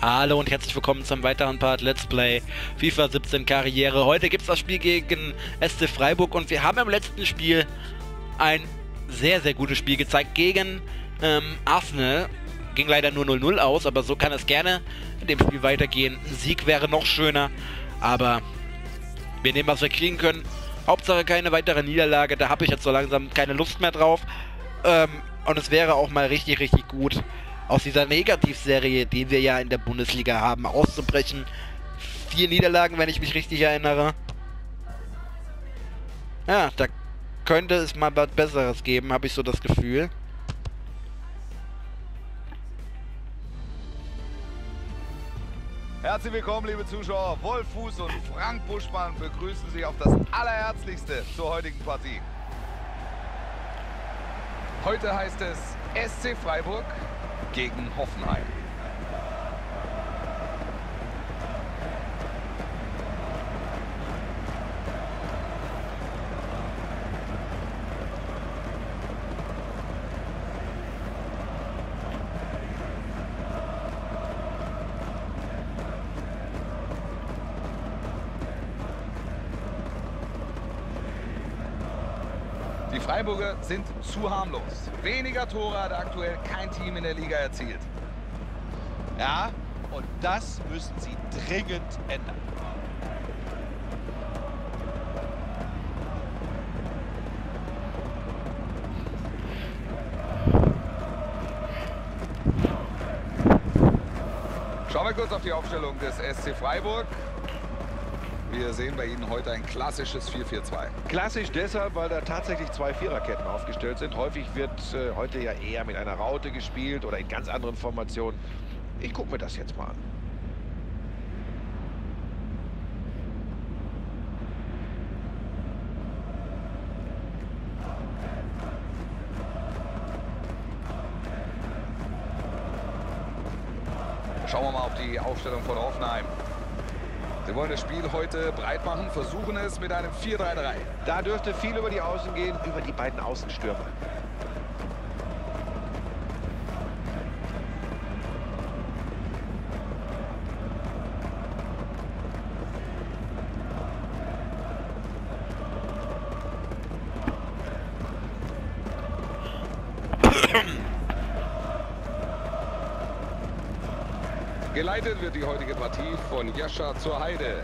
Hallo und herzlich willkommen zum weiteren Part Let's Play FIFA 17 Karriere. Heute gibt es das Spiel gegen SC Freiburg und wir haben im letzten Spiel ein sehr, sehr gutes Spiel gezeigt gegen Arsenal. Ging leider nur 0-0 aus, aber so kann es gerne in dem Spiel weitergehen. Ein Sieg wäre noch schöner, aber wir nehmen, was wir kriegen können. Hauptsache keine weitere Niederlage, da habe ich jetzt so langsam keine Lust mehr drauf. Und es wäre auch mal richtig, richtig gut, aus dieser Negativserie, die wir ja in der Bundesliga haben, auszubrechen. 4 Niederlagen, wenn ich mich richtig erinnere. Ja, da könnte es mal was Besseres geben, habe ich so das Gefühl. Herzlich willkommen, liebe Zuschauer. Wolf Fuß und Frank Buschmann begrüßen Sie auf das Allerherzlichste zur heutigen Partie. Heute heißt es SC Freiburg gegen Hoffenheim. Die Freiburger sind zu harmlos. Weniger Tore hat aktuell kein Team in der Liga erzielt. Ja, und das müssen sie dringend ändern. Schauen wir kurz auf die Aufstellung des SC Freiburg. Wir sehen bei Ihnen heute ein klassisches 4-4-2. Klassisch deshalb, weil da tatsächlich 2 Viererketten aufgestellt sind. Häufig wird heute ja eher mit einer Raute gespielt oder in ganz anderen Formationen. Ich gucke mir das jetzt mal an. Schauen wir mal auf die Aufstellung von Hoffenheim. Sie wollen das Spiel heute breit machen, versuchen es mit einem 4-3-3. Da dürfte viel über die Außen gehen, über die beiden Außenstürmer. Geleitet wird die heutige Partie von Jascha zur Heide.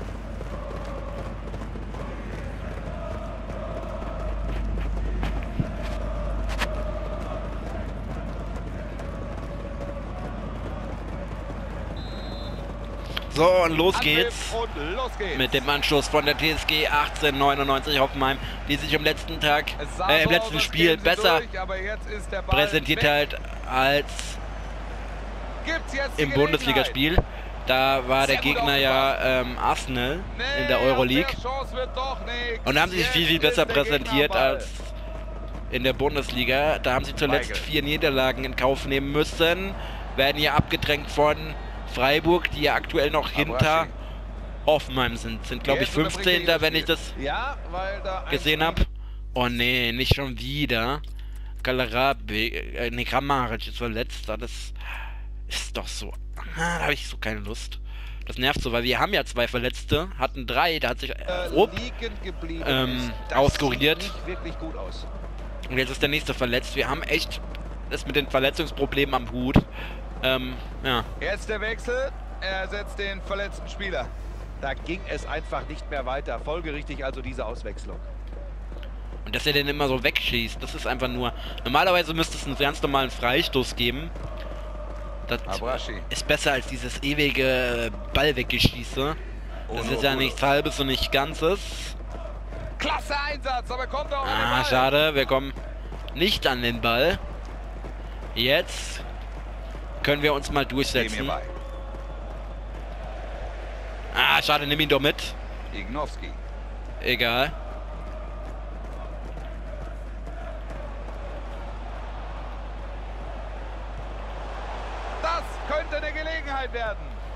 So, und los geht's. Und los geht's. Mit dem Anschluss von der TSG 1899 Hoffenheim, die sich im letzten Spiel besser präsentiert hat als im Bundesligaspiel. Da war der Gegner ja Arsenal in der Euroleague. Und da haben sie sich viel, viel besser präsentiert als in der Bundesliga. Da haben sie zuletzt 4 Niederlagen in Kauf nehmen müssen. Werden hier abgedrängt von Freiburg, die ja aktuell noch hinter Hoffenheim sind. Sind, glaube ich, 15. wenn ich das gesehen habe. Oh nee, nicht schon wieder. Kramaric ist verletzt. Das ist doch so. Da habe ich so keine Lust. Das nervt so, weil wir haben ja 2 Verletzte, hatten 3, da hat sich auskuriert. Wirklich gut aus. Und jetzt ist der nächste verletzt. Wir haben echt das mit den Verletzungsproblemen am Hut. Ja. Jetzt der Wechsel. Er ersetzt den verletzten Spieler. Da ging es einfach nicht mehr weiter. Folgerichtig also diese Auswechslung. Und dass er den immer so wegschießt, das ist einfach nur... Normalerweise müsste es einen ganz normalen Freistoß geben. Das ist besser als dieses ewige Ballweggeschieße. Das ist ja nichts Halbes und nichts Ganzes. Klasse Einsatz, aber kommt auch an den Ball. Schade, wir kommen nicht an den Ball. Jetzt können wir uns mal durchsetzen. Schade, nimm ihn doch mit. Ignowski. Egal. Das könnte eine Gelegenheit werden.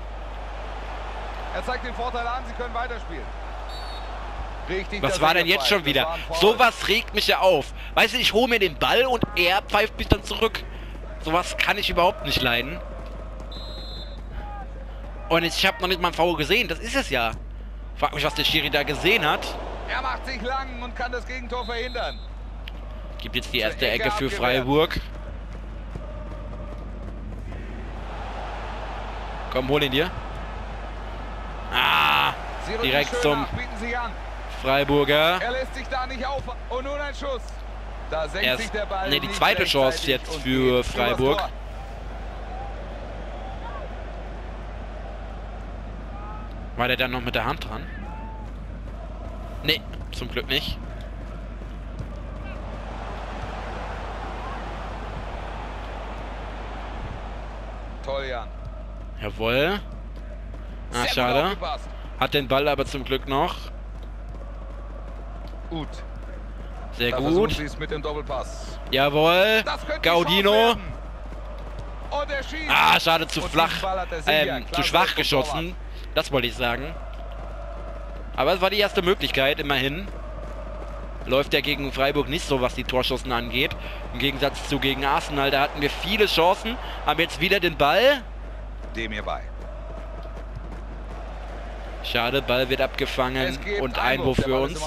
Er zeigt den Vorteil an, sie können weiterspielen. Richtig. Was war denn jetzt schon wieder? Sowas regt mich ja auf. Weißt du, ich hole mir den Ball und er pfeift mich dann zurück. Sowas kann ich überhaupt nicht leiden. Und ich habe noch nicht mal ein Foul gesehen. Das ist es ja. Frag mich, was der Schiri da gesehen hat. Er macht sich lang und kann das Gegentor verhindern. Gibt jetzt die erste Ecke für Freiburg. Komm, hol ihn dir. Ah, direkt zum Freiburger. Er lässt sich da nicht auf. Und nun ein Schuss. Da senkt sich der Ball. Ne, die zweite Chance jetzt für Freiburg. War der dann noch mit der Hand dran? Ne, zum Glück nicht. Toljan. Jawohl. Ah, schade. Hat den Ball aber zum Glück noch. Gut. Sehr Da gut. sie es mit dem Doppelpass. Jawohl. Gaudino. Und er schießt. Ah, schade, zu Und flach. diesen Ball hat er sicher. Zu Klasse schwach vom geschossen. Das wollte ich sagen. Aber es war die erste Möglichkeit, immerhin. Läuft ja gegen Freiburg nicht so, was die Torschancen angeht. Im Gegensatz zu gegen Arsenal, da hatten wir viele Chancen. Haben jetzt wieder den Ball. Dem hierbei. Schade, Ball wird abgefangen und Einwurf für uns.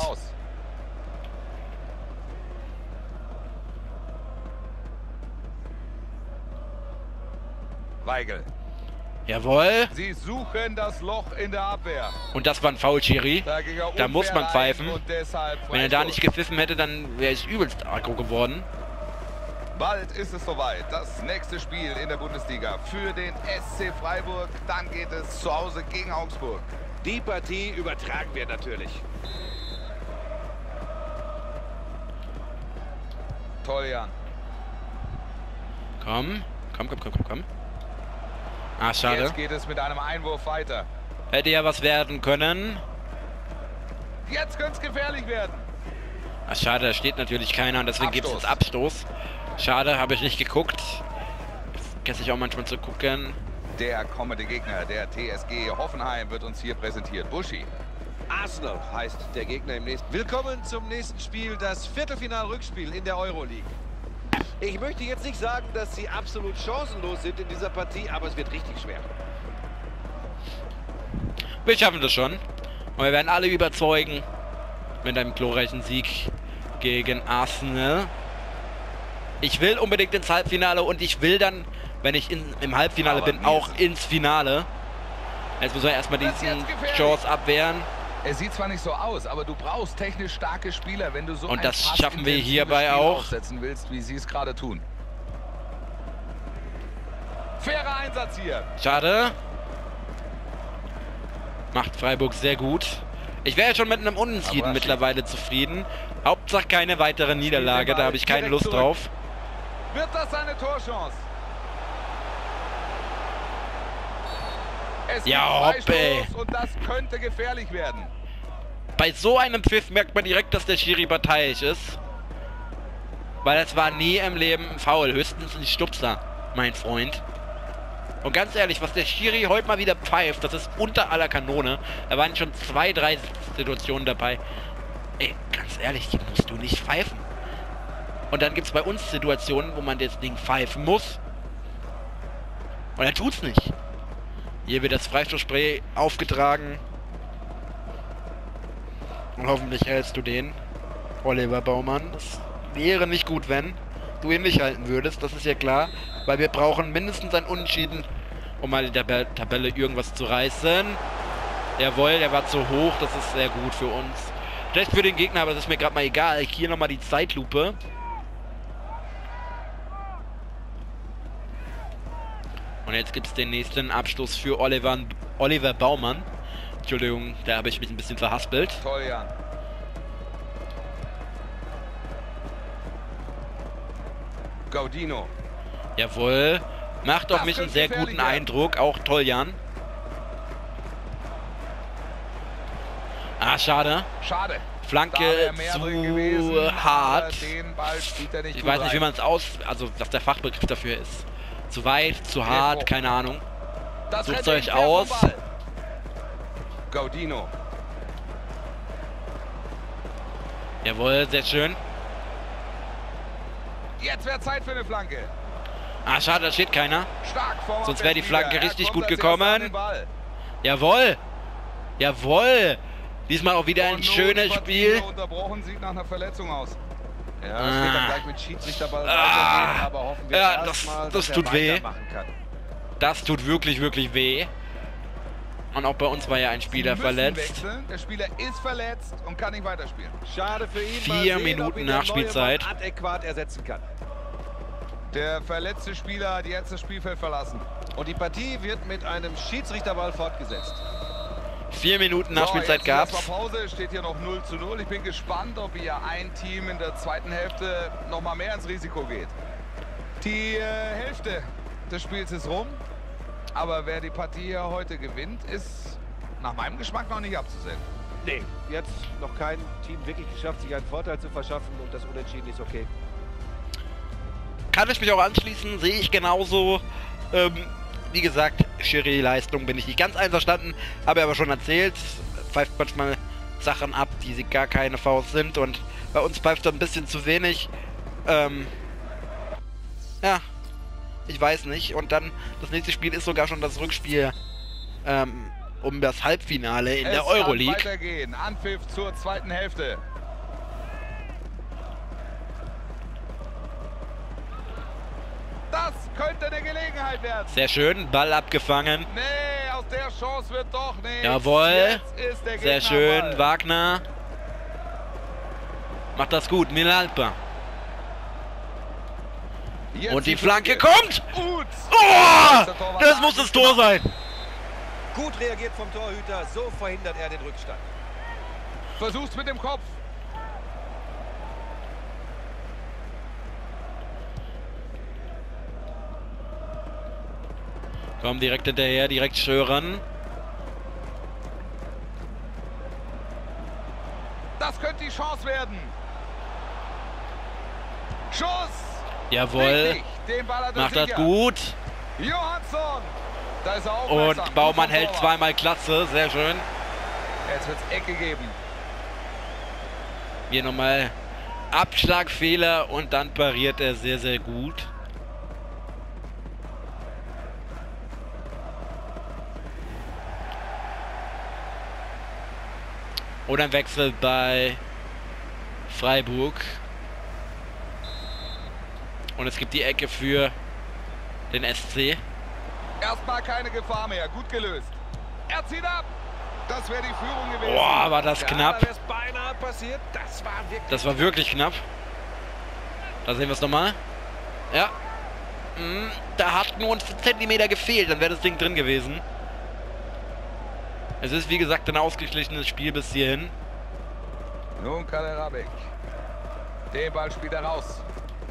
Weigel. Jawohl. Sie suchen das Loch in der Abwehr. Und das war ein Foul, Schiri. Da muss man pfeifen. Wenn er da nicht gepfiffen hätte, dann wäre ich übelst aggro geworden. Bald ist es soweit. Das nächste Spiel in der Bundesliga für den SC Freiburg. Dann geht es zu Hause gegen Augsburg. Die Partie übertragen wir natürlich. Toljan. Komm. Ah, schade. Jetzt geht es mit einem Einwurf weiter. Hätte ja was werden können. Jetzt könnte es gefährlich werden. Ah, schade, da steht natürlich keiner und deswegen gibt es jetzt Abstoß. Schade, habe ich nicht geguckt. Vergesse ich auch manchmal zu gucken. Der kommende Gegner, der TSG Hoffenheim, wird uns hier präsentiert. Buschi. Arsenal heißt der Gegner im nächsten. Willkommen zum nächsten Spiel, das Viertelfinal-Rückspiel in der Euroleague. Ich möchte jetzt nicht sagen, dass sie absolut chancenlos sind in dieser Partie, aber es wird richtig schwer. Wir schaffen das schon. Und wir werden alle überzeugen mit einem glorreichen Sieg gegen Arsenal. Ich will unbedingt ins Halbfinale und ich will dann, wenn ich im Halbfinale bin, auch ins Finale. Jetzt müssen wir erstmal diesen Chance abwehren. Es sieht zwar nicht so aus, aber du brauchst technisch starke Spieler, wenn du so und das schaffen wir hierbei auch. Aufsetzen willst, wie sie es gerade tun. Fairer Einsatz hier. Schade. Macht Freiburg sehr gut. Ich wäre ja schon mit einem Unentschieden mittlerweile zufrieden. Hauptsache keine weitere Niederlage, da habe ich keine Lust drauf. Wird das eine Torchance? Es ja, hopp, ey. Und das könnte gefährlich werden. Bei so einem Pfiff merkt man direkt, dass der Schiri parteiisch ist. Weil es war nie im Leben ein Foul, höchstens ein Stupser, mein Freund. Und ganz ehrlich, was der Schiri heute mal wieder pfeift, das ist unter aller Kanone. Da waren schon 2, 3 Situationen dabei. Ey, ganz ehrlich, die musst du nicht pfeifen. Und dann gibt es bei uns Situationen, wo man das Ding pfeifen muss. Und er tut's nicht. Hier wird das Freistoßspray aufgetragen. Und hoffentlich hältst du den, Oliver Baumann. Das wäre nicht gut, wenn du ihn nicht halten würdest, das ist ja klar. Weil wir brauchen mindestens ein Unentschieden, um mal in der Tabelle irgendwas zu reißen. Jawohl, der war zu hoch, das ist sehr gut für uns. Schlecht für den Gegner, aber das ist mir gerade mal egal. Hier nochmal die Zeitlupe. Und jetzt gibt es den nächsten Abstoß für Oliver Baumann. Entschuldigung, da habe ich mich ein bisschen verhaspelt. Toljan. Gaudino. Jawohl. Macht auf mich einen sehr guten Eindruck. Auch Toljan. Ah, schade. Schade. Flanke zu hart. Ich weiß nicht, wie man es also was der Fachbegriff dafür ist. Zu weit, zu hart, keine Ahnung. Sucht euch aus. Gaudino. Jawohl, sehr schön. Jetzt wäre Zeit für eine Flanke. Ah, schade, da steht keiner. Sonst wäre die Flanke richtig gut gekommen. Jawohl! Jawohl! Diesmal auch wieder ein schönes Spiel. Unterbrochen, sieht nach einer Verletzung aus. Ja, es geht dann gleich mit Schiedsrichterball weitergehen, aber hoffen wir Ja, erstmal, das dass tut er weh. weitermachen kann. Das tut wirklich, wirklich weh. Und auch bei uns war ja ein Spieler Sie müssen verletzt. wechseln. Der Spieler ist verletzt und kann nicht weiterspielen. Schade für ihn. 4 Mal sehen, Minuten ob ihn der Nachspielzeit. neue Mann adäquat ersetzen kann. Der verletzte Spieler hat jetzt das Spielfeld verlassen. Und die Partie wird mit einem Schiedsrichterball fortgesetzt. 4 Minuten Nachspielzeit jetzt gab's. erstmal Pause, steht hier noch 0:0. Ich bin gespannt, ob hier ein Team in der zweiten Hälfte noch mal mehr ins Risiko geht. Die Hälfte des Spiels ist rum, aber wer die Partie hier heute gewinnt, ist nach meinem Geschmack noch nicht abzusehen. Nee, jetzt noch kein Team wirklich geschafft, sich einen Vorteil zu verschaffen und das Unentschieden ist okay. Kann ich mich auch anschließen, sehe ich genauso. Wie gesagt, Schiri-Leistung bin ich nicht ganz einverstanden, habe aber schon erzählt, pfeift manchmal Sachen ab, die sie gar keine Faust sind und bei uns pfeift er ein bisschen zu wenig. Ja, ich weiß nicht. Und dann, das nächste Spiel ist sogar schon das Rückspiel um das Halbfinale in der Euroleague. Es kann weitergehen. Anpfiff zur zweiten Hälfte. Das könnte eine Gelegenheit werden. Sehr schön, Ball abgefangen. Nee, aus der Chance wird doch nichts. Jawohl, Jetzt ist der sehr Gegner schön, am Ball. Wagner. Macht das gut, Milalpa. Jetzt Und die Flanke kommt! Gut. Oh, das muss das Tor sein. Gut reagiert vom Torhüter, so verhindert er den Rückstand. Versuch's mit dem Kopf. Komm direkt hinterher, direkt schören. Das könnte die Chance werden. Schuss. Jawohl, Richtig. Den Ball hat er macht das sicher. gut. Johansson. Da ist er aufmerksam. Und Baumann Gut vom hält Torwart. zweimal Klasse, sehr schön. Jetzt wird's Ecke geben. Hier nochmal Abschlagfehler und dann pariert er sehr, sehr gut. Und ein Wechsel bei Freiburg. Und es gibt die Ecke für den SC. Erstmal keine Gefahr mehr. Gut gelöst. Er zieht ab. Das wäre die Führung gewesen. Boah, war das Ja, knapp. da wär's beinahe passiert. Das war wirklich knapp. Da sehen wir es nochmal. Ja. Da hat nur uns Zentimeter gefehlt, dann wäre das Ding drin gewesen. Es ist wie gesagt ein ausgeglichenes Spiel bis hierhin. Nun Kaderabek. Den Ball spielt er raus.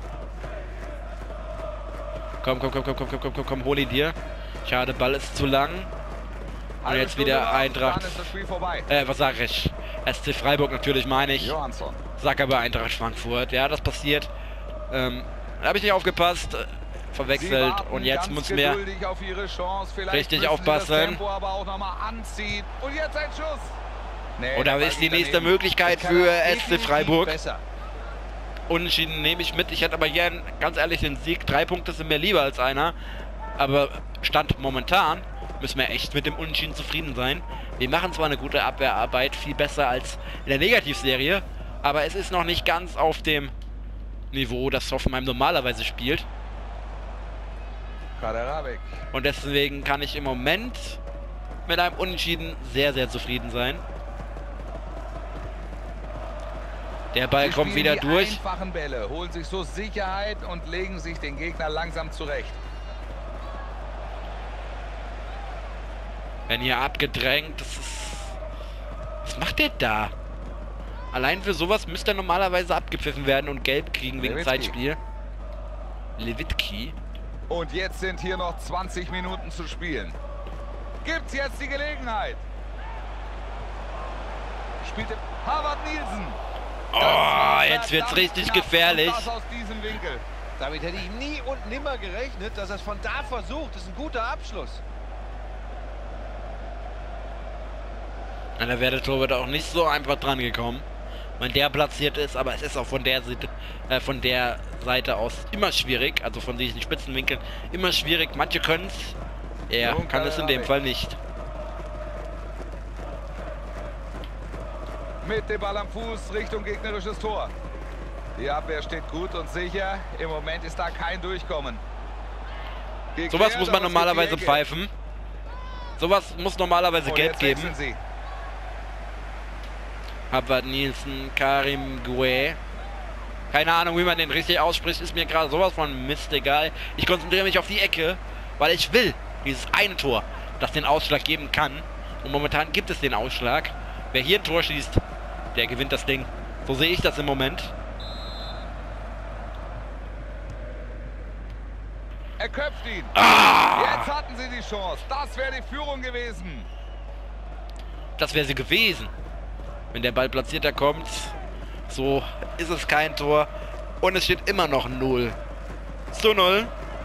Komm, hol ihn dir. Schade, Ball ist zu lang. Und Halbe jetzt Stunde wieder noch, Eintracht. Dann ist das Spiel vorbei. Was sag ich? SC Freiburg natürlich meine ich. Johansson. Sag aber Eintracht Frankfurt. Ja, das passiert. Habe ich nicht aufgepasst. Verwechselt. Und jetzt muss mehr auf ihre Chance. Vielleicht richtig müssen sie das aufpassen. Tempo aber auch noch mal anziehen. Und jetzt ein Schuss. Nee, Oder der Ball ist die geht nächste daneben. Möglichkeit Das kann für er SC definitiv Freiburg? besser. Unentschieden nehme ich mit. Ich hätte aber gern, ganz ehrlich, den Sieg. 3 Punkte sind mir lieber als einer. Aber Stand momentan müssen wir echt mit dem Unentschieden zufrieden sein. Wir machen zwar eine gute Abwehrarbeit, viel besser als in der Negativserie, aber es ist noch nicht ganz auf dem Niveau, das Hoffenheim normalerweise spielt. Kaderabek. Und deswegen kann ich im Moment mit einem Unentschieden sehr, sehr zufrieden sein. Der Ball Sie kommt spielen wieder die durch. einfachen Bälle, holen sich so Sicherheit und legen sich den Gegner langsam zurecht. Wenn hier abgedrängt, das ist... Was macht der da? Allein für sowas müsste er normalerweise abgepfiffen werden und gelb kriegen wegen Lewicki. Zeitspiel. Lewicki. Und jetzt sind hier noch 20 Minuten zu spielen. Gibt's jetzt die Gelegenheit? Spielt Harvard Nielsen. Oh, jetzt wird's richtig gefährlich. Das aus diesem Winkel. Damit hätte ich nie und nimmer gerechnet, dass er es von da versucht. Das ist ein guter Abschluss. Na, da wäre der Torwart auch nicht so einfach dran gekommen, wenn der platziert ist, aber es ist auch von der Seite aus immer schwierig, also von diesen Spitzenwinkeln immer schwierig. Manche können es, er kann es in dem Fall nicht. Mit dem Ball am Fuß Richtung gegnerisches Tor. Die Abwehr steht gut und sicher. Im Moment ist da kein Durchkommen. Sowas muss man normalerweise pfeifen. Sowas muss normalerweise gelb geben. Harvard Nielsen, Karim Gué. Keine Ahnung, wie man den richtig ausspricht, ist mir gerade sowas von Mist egal. Ich konzentriere mich auf die Ecke, weil ich will dieses eine Tor, das den Ausschlag geben kann. Und momentan gibt es den Ausschlag. Wer hier ein Tor schießt, der gewinnt das Ding. So sehe ich das im Moment. Er köpft ihn. Jetzt hatten sie die Chance. Das wäre die Führung gewesen. Das wäre sie gewesen. Wenn der Ball platzierter kommt, so ist es kein Tor. Und es steht immer noch 0:0.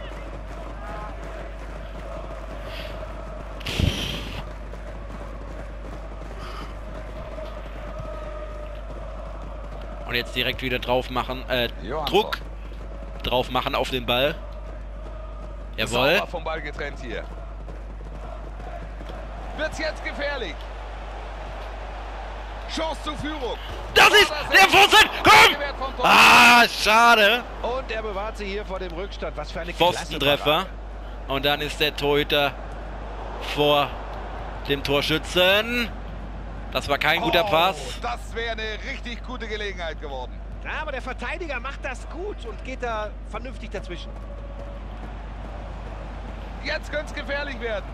Und jetzt direkt wieder drauf machen. Druck drauf machen auf den Ball. Jawohl. Sauber vom Ball getrennt hier. Wird's jetzt gefährlich. Chance zur Führung. Das ist der Pfosten! Komm! Ah, schade. Und er bewahrt sie hier vor dem Rückstand. Was für eine Pfostentreffer. Und dann ist der Torhüter vor dem Torschützen. Das war kein guter Pass. Das wäre eine richtig gute Gelegenheit geworden. Ja, aber der Verteidiger macht das gut und geht da vernünftig dazwischen. Jetzt könnte es gefährlich werden.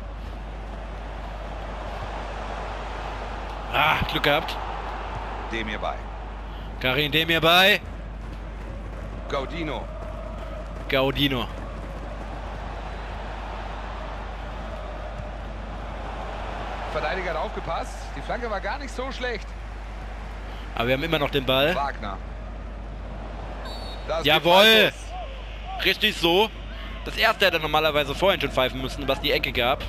Ah, Glück gehabt. Dem hierbei. Karim dem hierbei. Gaudino. Gaudino. Verteidiger hat aufgepasst. Die Flanke war gar nicht so schlecht. Aber wir haben immer noch den Ball. Wagner. Das Jawohl. Richtig so. Das erste hätte er normalerweise vorhin schon pfeifen müssen, was die Ecke gab.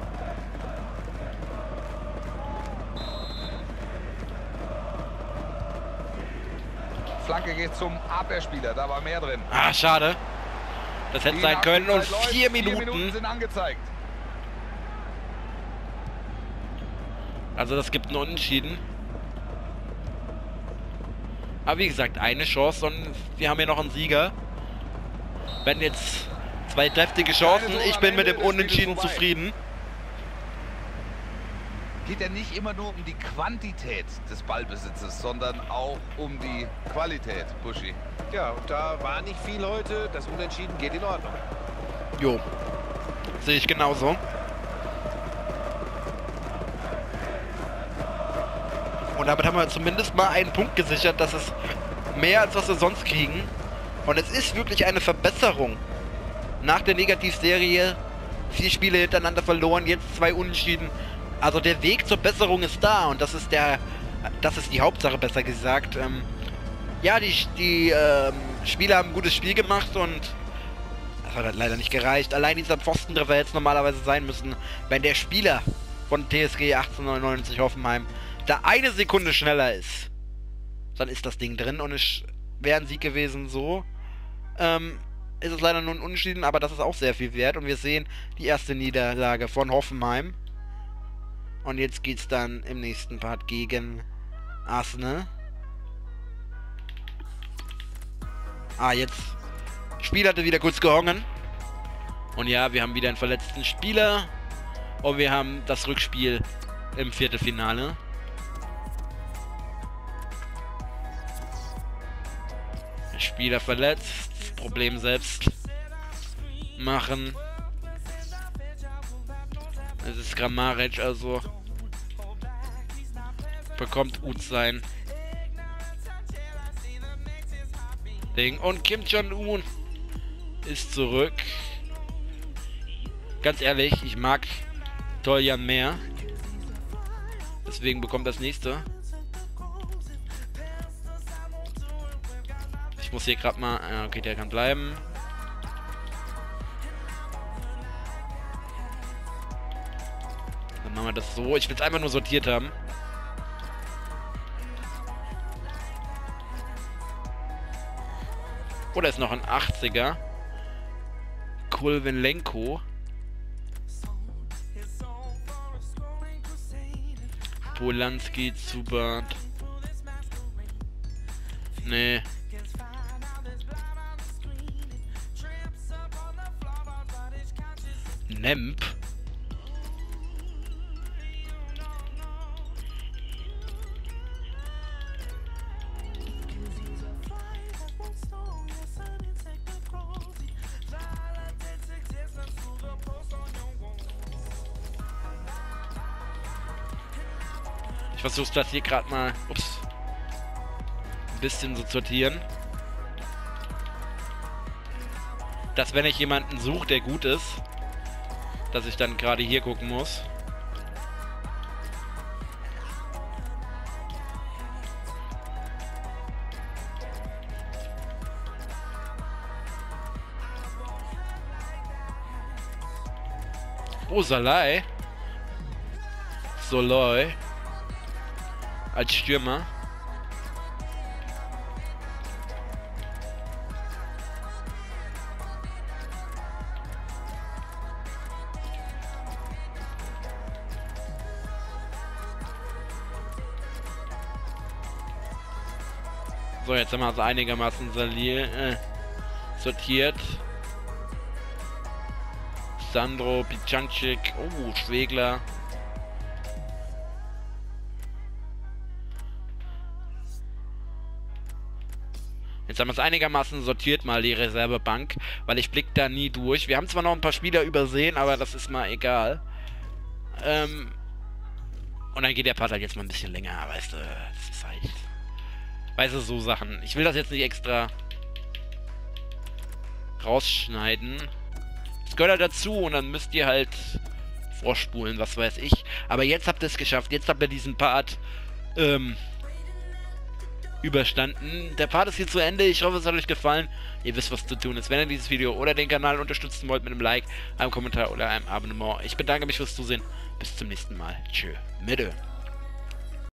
Flanke geht zum Abwehrspieler, da war mehr drin. Ah, schade. Das hätte sein können und 4 Minuten. 4 Minuten sind angezeigt. Also das gibt einen Unentschieden. Aber wie gesagt, eine Chance und wir haben hier noch einen Sieger. Wenn jetzt 2 kräftige Chancen, ich bin mit dem Unentschieden zufrieden. Geht ja nicht immer nur um die Quantität des Ballbesitzes, sondern auch um die Qualität, Buschi. Ja, und da war nicht viel heute. Das Unentschieden geht in Ordnung. Jo, sehe ich genauso. Und damit haben wir zumindest mal einen Punkt gesichert. Das ist mehr, als was wir sonst kriegen. Und es ist wirklich eine Verbesserung. Nach der Negativserie 4 Spiele hintereinander verloren, jetzt 2 Unentschieden. Also der Weg zur Besserung ist da und das ist die Hauptsache, besser gesagt. Ja, die Spieler haben ein gutes Spiel gemacht und das hat halt leider nicht gereicht. Allein dieser Pfostentreffer hätte es normalerweise sein müssen, wenn der Spieler von TSG 1899 Hoffenheim da eine Sekunde schneller ist. Dann ist das Ding drin und es wäre ein Sieg gewesen. So ist es leider nur ein Unentschieden, aber das ist auch sehr viel wert und wir sehen die erste Niederlage von Hoffenheim. Und jetzt geht's dann im nächsten Part gegen Arsenal. Ah, jetzt. Spiel hatte wieder kurz gehongen. Und ja, wir haben wieder einen verletzten Spieler. Und wir haben das Rückspiel im Viertelfinale. Der Spieler verletzt. Problem selbst machen. Es ist Grammaric, also bekommt gut sein Ding. Und Kim Jong-un ist zurück. Ganz ehrlich, ich mag Toljan mehr. Deswegen bekommt das nächste. Ich muss hier gerade mal... okay, der kann bleiben. Dann machen wir das so. Ich will es einfach nur sortiert haben. Oder ist noch ein 80er. Kulvenlenko. Polanski, Zubert. Nee. Nemp. Ich versuche das hier gerade mal ein bisschen zu sortieren. Dass wenn ich jemanden suche, der gut ist, dass ich dann gerade hier gucken muss. Oh, Salai. Soloy. Als Stürmer. So, jetzt haben wir es einigermaßen sortiert. Sandro, Picancic, oh, Schwegler. Jetzt haben wir es einigermaßen sortiert, mal die Reservebank, weil ich blick da nie durch. Wir haben zwar noch ein paar Spieler übersehen, aber das ist mal egal. Und dann geht der Part halt jetzt mal ein bisschen länger, weißt du, das ist halt... Weißt du, so Sachen. Ich will das jetzt nicht extra rausschneiden. Das gehört halt dazu und dann müsst ihr halt vorspulen, was weiß ich. Aber jetzt habt ihr es geschafft. Jetzt habt ihr diesen Part überstanden. Der Part ist hier zu Ende. Ich hoffe, es hat euch gefallen. Ihr wisst, was zu tun ist. Wenn ihr dieses Video oder den Kanal unterstützen wollt mit einem Like, einem Kommentar oder einem Abonnement. Ich bedanke mich fürs Zusehen. Bis zum nächsten Mal. Tschö. Mitte.